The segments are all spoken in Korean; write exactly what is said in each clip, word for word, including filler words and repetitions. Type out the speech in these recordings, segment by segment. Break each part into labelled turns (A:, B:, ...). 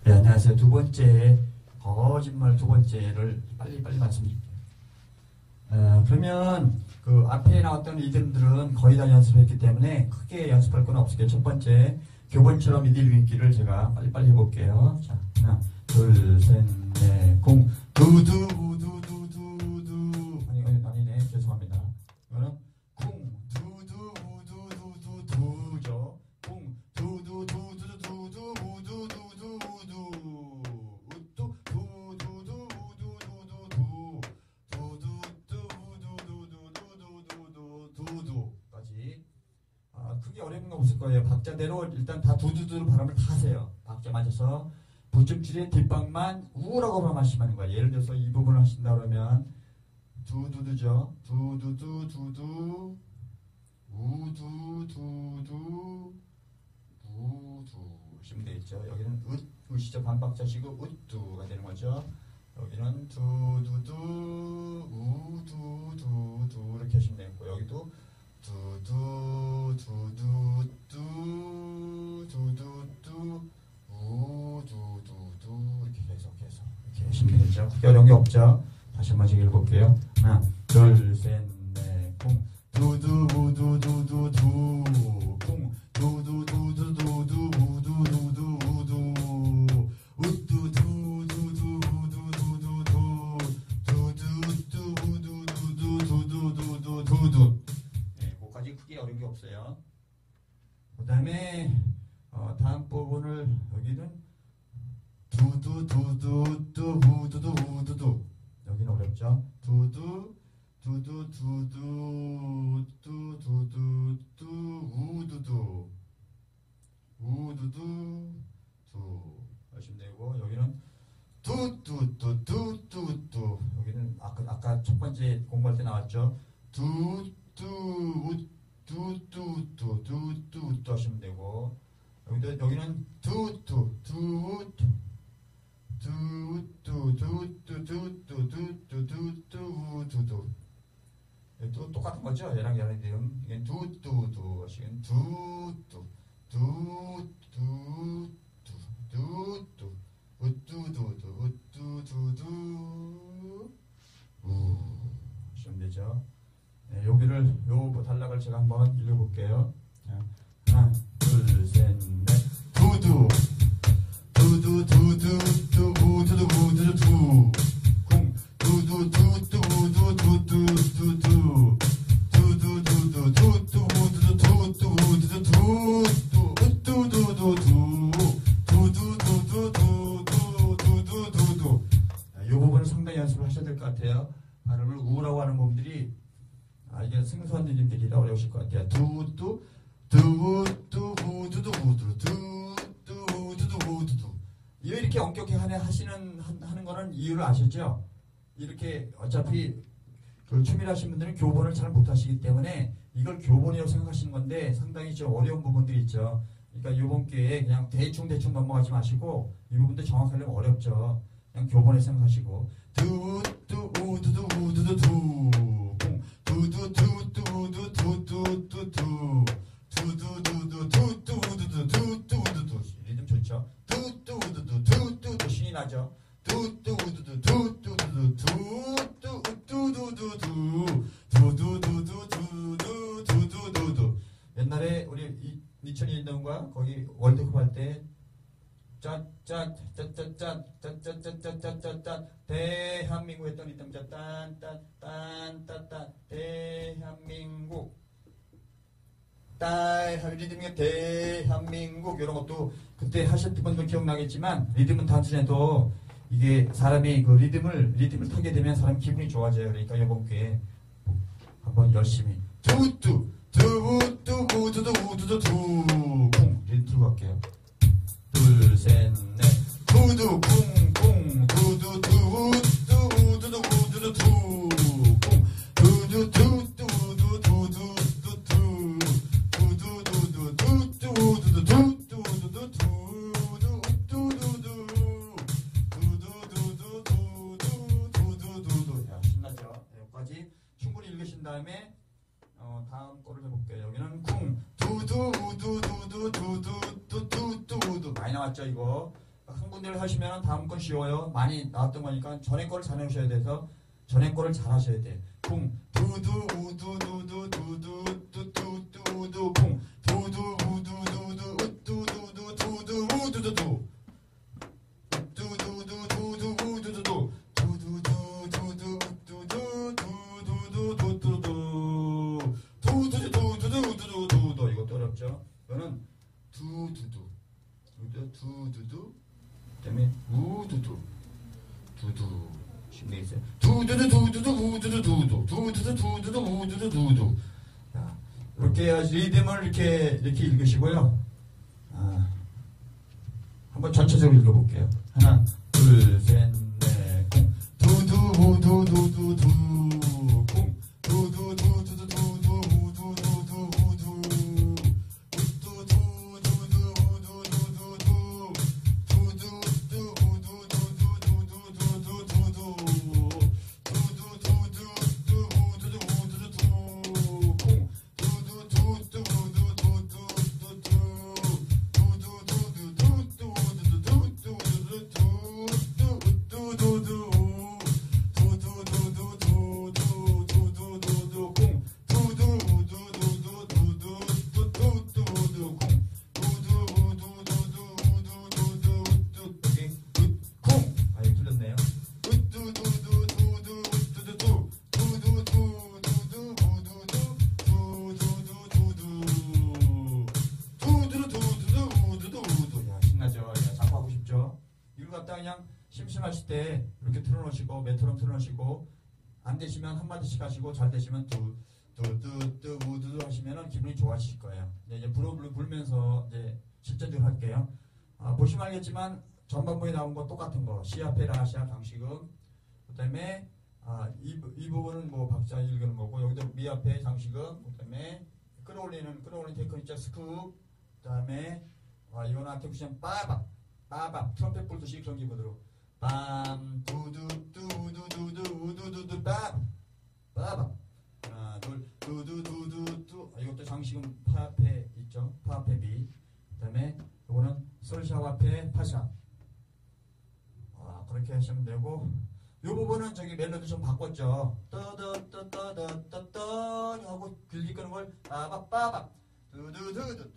A: 네, 안녕하세요. 두 번째, 거짓말 두 번째를 빨리 빨리 말씀드릴게요. 어, 그러면 그 앞에 나왔던 리듬들은 거의 다 연습했기 때문에 크게 연습할 건 없을게요. 첫 번째, 교본처럼 미들 윙기를 제가 빨리 빨리 해볼게요. 자, 하나, 둘, 셋, 넷, 공, 두두, 두두, 두두. 아니, 아니, 아니네. 죄송합니다. 이거는 쿵, 두두, 두두, 두두, 두죠. 쿵, 두두, 두두, 두두, 우두, 두두, 우두. 우두, 두두, 두두, 두두, 두두. 두두두두두두두두두두까지. 아, 크게 어려운 거 없을 거예요. 박자대로 일단 다 두두두로 발음을 다 하세요. 박자 맞아서 붙임줄의 뒷방만 우라고 발음하시면 하는 거예요. 예를 들어서 이 부분을 하신다 그러면 두두두죠. 두두두 두두 우두 두두 우두 하시면 되겠죠. 여기는 으, 으시죠. 반박자시고 으뚜가 되는 거죠. 여기는 두두두 우두두두 이렇게 하시면 되고 여기도 두두 두두두 두두두 우두두두 이렇게 계속해서 이렇게 하시면 되죠. 크게 어려운 게 없죠. 다시 한번 읽어볼게요. 하나 둘셋넷콩 두두우두두두두 콩 두두두두두두 우두두두 우두 두두두두두두두두두두두두두두두두. 네, 그거까지 크게 어려운 게 없어요. 그 다음에 어, 다음 부분을 여기는 두두두두두 우두두 우두두 여기는 어렵죠. 두두 두두 두두 두두두 우두두 우두두 두 하시면 되고 여기는 두두두두두두 여기는 아까 아까 첫 번째 공부할 때 나왔죠. 두두 두두두 두두두 하시면 되고 여기도 여기는 두두 두두 두두두두두두두두두두두 또 똑같은 거죠. 얘랑 얘랑 이름 이게 두두두 하시면 두두 두두두 두두 우두두두 우두두두 우 하시면 되죠. 네, 여기를 요 단락을 제가 한번 읽어볼게요. 하나 둘셋넷 두두 두두 두두 두 우두두 우두두 두 쿵 두두 두두 우두 두두 두두 두두 두두 두두 우두두 두두 우두두 두두 우두두두두 두두두두두두두두두. 이 부분은 상당히 연습을 하셔야 될 것 같아요. 발음을 우라고 하는 분들이 아 이게 생소한 느낌들이라 어려우실 것 같아요. 두두 두두 우두두 우두 두두 우두두 우두두. 왜 이렇게 엄격히 하네 하시는 하는 거는 이유를 아셨죠? 이렇게 어차피 그 춤이라신 분들은 교본을 잘 못하시기 때문에 이걸 교본이라고 생각하시는 건데 상당히 좀 어려운 부분들이 있죠. 그러니까 이번 기회에 그냥 대충 대충 넘어가지 마시고 이 부분도 정확하려면 어렵죠. 그냥 교본에 생각하시고 두두 우두두 우두두 두 두두 두두 우두 두두 두두 두두두두 두두 우두두 두두 우두두 리듬 좋죠. 두두 우두두 두두두 신이 나죠. 두두 우두두 두두두 두두 두두두두 두두두두 두두 두두두두. 옛날에 우리 이천이 년도인가 거기 월드컵 할 때 짠짠짠짠짠짠짠짠짠짠 대한민국 했던 리듬 짠딴딴딴딴딴 대한민국 딸 리듬이 대한민국 이런 것도 그때 하셨던 분들 기억나겠지만 리듬은 단순해도 이게 사람이 그 리듬을 리듬을 타게 되면 사람 기분이 좋아져요. 그러니까 이번 기회에 한번 열심히 두두 두두 우두두 우두두 두쿵 리듬 들고 갈게요. 둘셋넷 두두 쿵쿵 두두 두두 우두두 우두두 두쿵 두두 두두 우두 두두 두두 두두두두 두두 우두두 두두 우두두 두두 두두두두 두두두두 두두두두. 야 신나죠? 여기까지 충분히 읽으신 다음에 어, 다음 거를 해볼게요. 여기는 쿵 두두 우두 두두 두두 두두 우두 많이 나왔죠 이거. 한국 분들 하시면 다음 건 쉬워요. 많이 나왔던 거니까 전에 거를 잘 해오셔야 돼서 전에 거를 잘 하셔야 돼. 쿵 두두 우두 두두 두두 두두 두두 쿵 두두 우두 두두 우두 두두 두두 우두 두두 두두두 두두 우두 두두 두두두 두두 두두 두두두 두두두 두두두 두두두 두두두 이것도 어렵죠. 이거는 두두두 두두두 그다음에 우두두 두두 쉽네 있어요. 두두두 두두두 우두두 두두 두두두 두두두 우두두 두두. 자, 이렇게 해야지 리듬을 이렇게 이렇게 읽으시고요. 아, 한번 전체적으로 읽어볼게요. 하나, 둘, 셋, 넷, 쿵 두두 우두 두두 두 쿵 두두 두두두 두두 우두 두두 우두 우두 두두두 우두 두두 두 두두 우두 두두 두두 두두 심심하실 때 이렇게 틀어놓으시고 메트론 틀어놓으시고 안 되시면 한마디씩 하시고 잘 되시면 뚜뚜뚜뚜 우두두 하시면 기분이 좋아지실 거예요. 이제 불어불 불면서 이제 실전적으로 할게요. 아, 보시면 알겠지만 전반부에 나온 거 똑같은 거 시아페라 시아 장식음 그다음에 아, 이, 이 부분은 뭐 박자 읽는 거고 여기도 미아페 장식음 그다음에 끌어올리는 끌어올리는 테크닉 있죠 스쿱 그다음에 아, 이거는 아테쿠션 빠밥 빠밥 트럼펫 불듯이 그런 기분으로 빰 두두 두두 두두 두두두 빰 빠밥 하나 둘 두두 두두 두 이것도 장식은 파페 있죠 파페 비 그다음에 이거는 솔샤와페 파샤 아 그렇게 하시면 되고 이 부분은 저기 멜로디 좀 바꿨죠 떠떠떠떠떠떠 하고 길게 끄는 걸 빠밥 빠밥 두두두두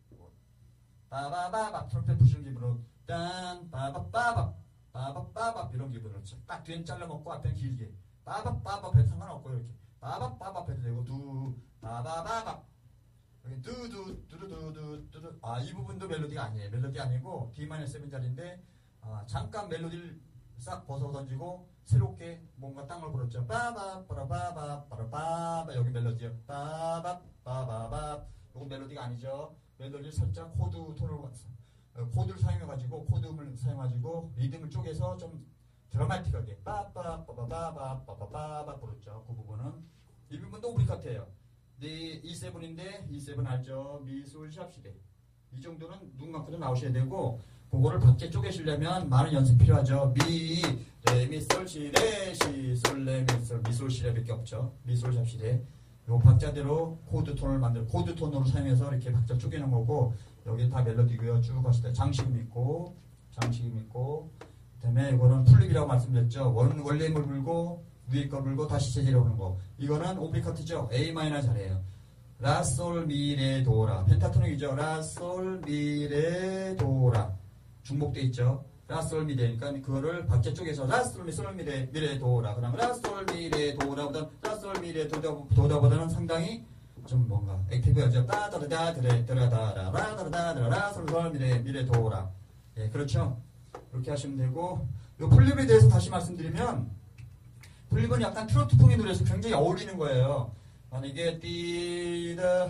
A: 빠바바밥 트럼펫 부시는 기분으로 딴 빠밥 빠밥 빠밥빠밥 이런 기분으로 딱 뒤엔 잘라먹고 앞엔 길게 빠밥빠밥 해도 상관없고 이렇게 빠밥빠밥 해도 되고 두 빠바바밥 여기 두두 두두두두 두두 아 이 부분도 멜로디가 아니에요. 멜로디 아니고 디 마이너 칠 자리인데 아, 잠깐 멜로디를 싹 벗어 던지고 새롭게 뭔가 땅을 불었죠. 빠밥 빠라바밥 빠라바바 여기 멜로디요. 빠밥 빠바밥 이거 멜로디가 아니죠. 멜로디를 살짝 코드 톤으로 갔어. 코드를 사용해가지고 코드음을 사용해가지고 리듬을 쪼개서 좀 드라마틱하게 빠빠빠바바바바바바바 부르죠. 그 부분은 이 부분도 우리 같아요. 네, 이 세븐인데 이 세븐 알죠? 미술 샵시대 이 정도는 눈 감고도 나오셔야 되고 그거를 밖에 쪼개시려면 많은 연습 필요하죠. 미, 레, 미, 솔, 시, 레, 시, 솔, 레, 미, 솔, 미솔, 시레밖에 없죠. 미솔 샵시대 요 박자대로 코드 톤을 만들어 코드 톤으로 사용해서 이렇게 박자 쪼개는 거고 여기 다 멜로디고요. 쭉 하실 때 장식음 있고 장식음 있고 그다음에 이거는 플립이라고 말씀드렸죠. 원, 원래 힘을 불고 위에 거 불고 다시 제자리에 오는 거 이거는 오브리카트죠. A 마이너 잘해요. 라, 솔, 미, 레, 도라 펜타토닉이죠. 라, 솔, 미, 레, 도라 중복돼 있죠. 라, 솔, 미, 레 그러니까 그거를 박자 쪽에서 라, 솔, 미, 솔, 미, 레, 미, 레, 도라 그다음 라, 솔, 미, 레, 도라보다 라, 솔, 미, 레, 도다, 도다보다는 상당히 좀 뭔가 액티브하죠. 따다다다 드레 드라다라 라다다다라 라솔솔 미레 미레 도라 예 그렇죠. 이렇게 하시면 되고 요 플립에 대해서 다시 말씀드리면 플립은 약간 트로트풍의 노래에서 굉장히 어울리는 거예요. 만약에 띠다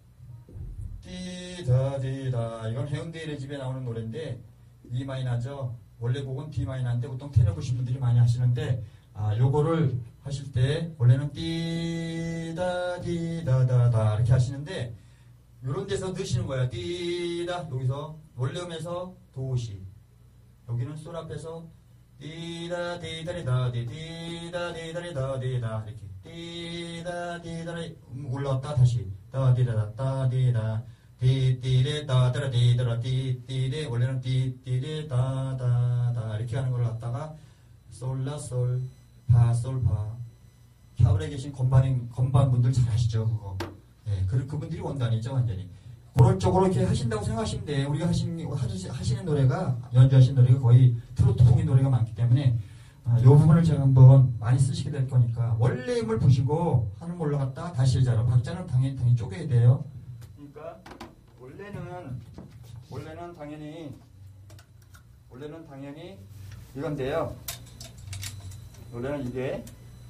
A: 띠다 띠다 이건 해운대의 집에 나오는 노래인데 E 마이너죠. 원래 곡은 D 마이너인데 보통 테너 보신 분들이 많이 하시는데 아, 요거를 하실 때 원래는 띠다 띠다다다 이렇게 하시는데 요런 데서 넣으시는 거예요. 띠다 여기서 원래음에서 도시 여기는 솔 앞에서 띠다 띠다리다 띠다 띠다리다 띠다 이렇게 띠다 띠다리 올라왔다 다시 따디다다 따디다 띠띠레 따따라 띠따라 띠띠레 원래는 띠띠레 따다다 이렇게 하는 걸 갖다가 솔라 솔 파 솔 파 캬블에 계신 건반 건반 분들 잘 아시죠 그거. 예, 그 그분들이 원단이죠 완전히. 그런 쪽으로 이렇게 하신다고 생각하시면 돼. 우리가 하신 하시는 노래가 연주하신 노래가 거의 트로트풍의 노래가 많기 때문에. 이 부분을 제가 한번 많이 쓰시게 될 거니까 원래 힘을 보시고 한음 올라갔다 다시 자로 박자는 당연히 당연히 쪼개야 돼요. 그러니까 원래는 원래는 당연히 원래는 당연히 이건데요. 원래는 이게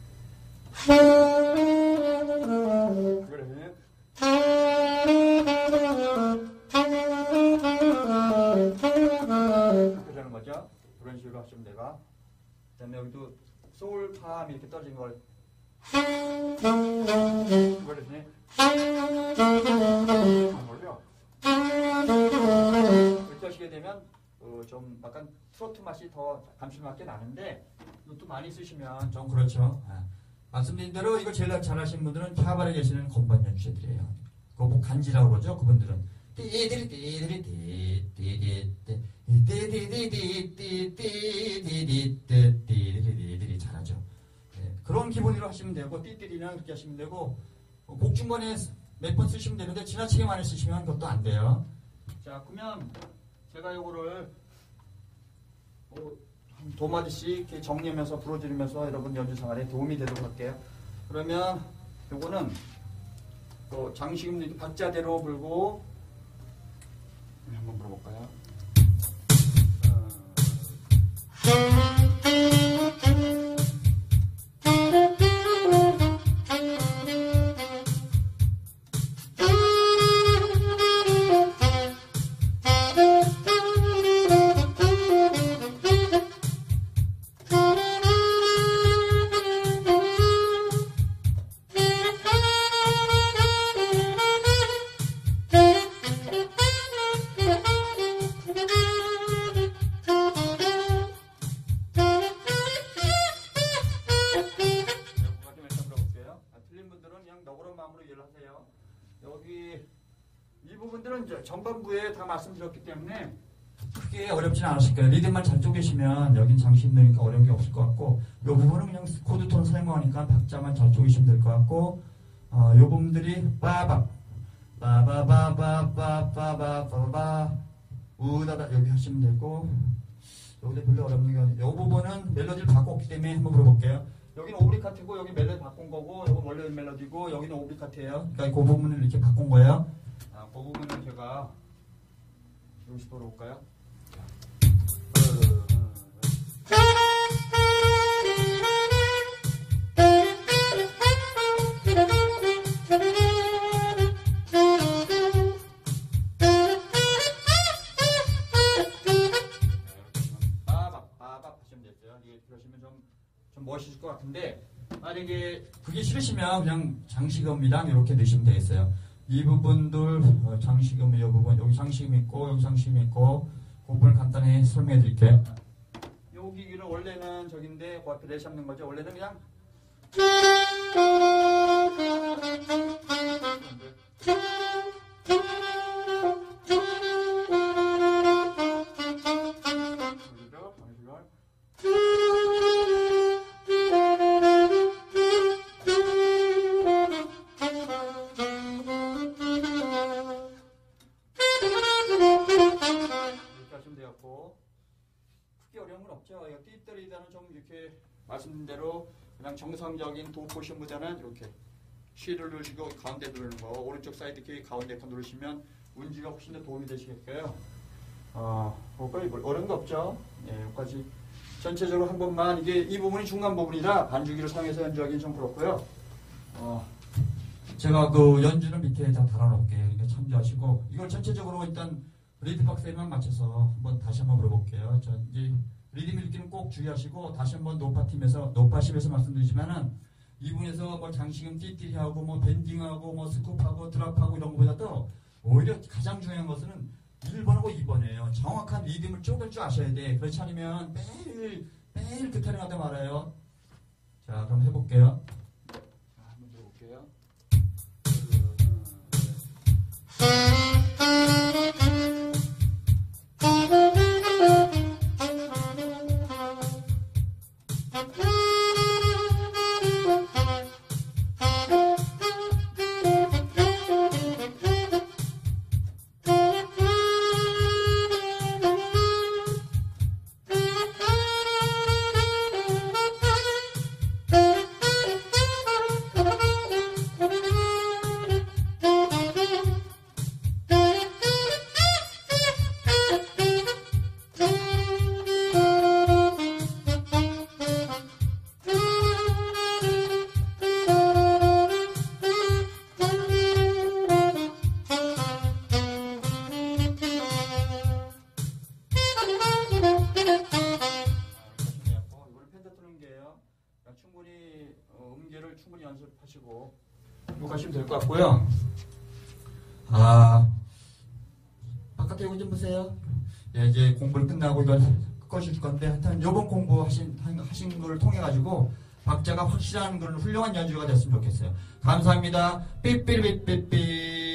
A: 그래. 이렇게 되는 거죠. 그런 식으로 하시면 돼가. 그 다음에 여기도 소울 팜 이렇게 떨어진 걸 이걸 대신에 안 올려 이렇게 하시게 되면 어, 좀 약간 트로트 맛이 더 감칠맛게 나는데 이것도 많이 쓰시면 좀 그렇죠. 아, 말씀드린 대로 이거 제일 잘 하시는 분들은 캬바레 계시는 건반 연주자들이에요. 그거 뭐 간지라고 그러죠. 그분들은 띠디리 띠디리 띠디디 띠디디디디디디디디디디디디디 잘하죠. 네, 그런 기본으로 하시면 되고 띠디리랑 이렇게 하시면 되고 곡 중간에 몇 번 쓰시면 되는데 지나치게 많이 쓰시면 그것도 안 돼요. 자 그러면 제가 요거를 한 두 마디씩 이렇게 정리하면서 불어드리면서 여러분 연주 생활에 도움이 되도록 할게요. 그러면 요거는 또 장식음도 박자대로 불고 한번 불어볼까요? 여기 이 부분들은 이제 전반부에 다 말씀드렸기 때문에 크게 어렵진 않으실 거예요. 리듬만 잘 쪼개시면 여긴 장식 넣으니까 어려운 게 없을 것 같고 이 부분은 그냥 코드톤 사용하니까 박자만 잘 쪼개시면 될 것 같고 어, 이 부분들이 빠밥 빠바바바바바바바바 우다다 여기 하시면 되고 여기도 별로 어렵는 게 아니에요. 이 부분은 멜로디를 바꿨기 때문에 한번 불어볼게요. 여기는 오브리카트고 여기 멜로디 바꾼 거고 이건 원래 멜로디고 여기는 오브리카트예요. 그러니까 그 부분을 이렇게 바꾼 거예요. 아, 그 부분은 제가 여기서 불어볼까요? 빠밥 빠밥 하시면 됐어요. 이게 그러시면 좀 좀 멋있을 것 같은데 만약에 그게 싫으시면 그냥 장식음이랑 이렇게 넣으시면 되겠어요. 이 부분들 어, 장식음 이 부분 여기 장식음 있고 여기 장식음 있고 그 부분을 간단히 설명해 드릴게요. 여기는 원래는 저긴데 그 앞에 내시 잡는 거죠. 원래는 그냥 크게 어려운 건 없죠. 띠뜨리다는 좀 이렇게 말씀드린 대로 그냥 정상적인 도 포션보다는 이렇게 C를 누르시고 가운데 누르는 거 오른쪽 사이드 키 가운데 거 누르시면 운지가 훨씬 더 도움이 되시겠고요. 어, 거기 어려운 거 없죠. 네, 여기까지 전체적으로 한 번만 이게 이 부분이 중간 부분이라 반주기를 사용해서 연주하기는 좀 그렇고요. 어, 제가 그 연주는 밑에 다 달아놓을게요. 그러니까 참조하시고 이걸 전체적으로 일단 리드 박스에만 맞춰서 한번 다시 한번 물어볼게요. 저 이제 리듬 읽기는 꼭 주의하시고 다시 한번 노파팀에서 노파십에서 말씀드리지만은 이 부분에서 뭐 장식음 띠띠리하고 뭐 밴딩하고 뭐 스쿱하고 드랍하고 이런 것보다도 오히려 가장 중요한 것은 일 번하고 이 번이에요. 정확한 리듬을 쪼갤 줄 아셔야 돼. 그렇지 않으면 매일 매일 그 타령하다 말아요. 자 그럼 해볼게요. 자, 한번 해볼게요. 충분히 어, 음계를 충분히 연습하시고 녹화하시면 될 것 같고요. 아, 바깥에 이거 좀 보세요. 예, 이제 공부를 끝나고 이건 꺼실 건데 하여튼 요번 공부하신 하신 걸 통해 가지고 박자가 확실한 그런 훌륭한 연주가 됐으면 좋겠어요. 감사합니다. 삐삐삐삐삐.